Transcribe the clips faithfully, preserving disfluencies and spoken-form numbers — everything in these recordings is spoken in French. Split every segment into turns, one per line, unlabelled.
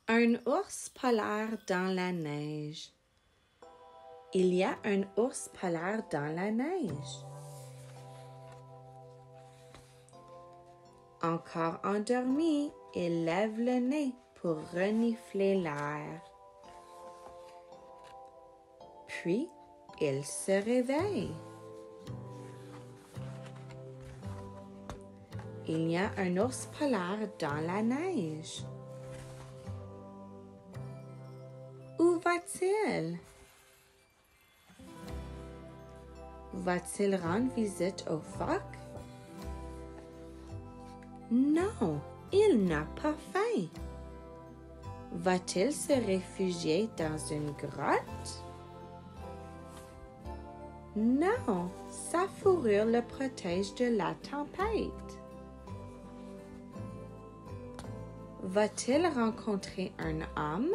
Un ours polaire dans la neige. Il y a un ours polaire dans la neige. Encore endormi, il lève le nez pour renifler l'air. Puis, il se réveille. Il y a un ours polaire dans la neige. Où va-t-il? Va-t-il rendre visite au phoque? Non, il n'a pas faim. Va-t-il se réfugier dans une grotte? Non, sa fourrure le protège de la tempête. Va-t-il rencontrer un homme?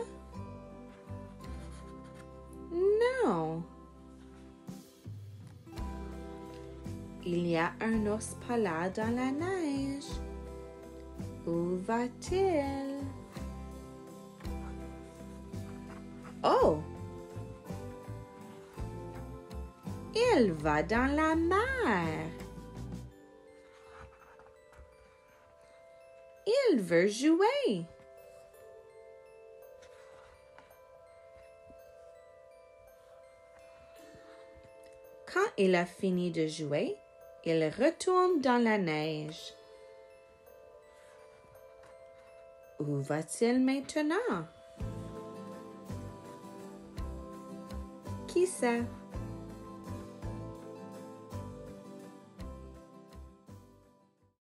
Non. Il y a un ours polaire dans la neige. Où va-t-il? Oh! Il va dans la mer. Il veut jouer. Quand il a fini de jouer, il retourne dans la neige. Où va-t-il maintenant? Qui sait?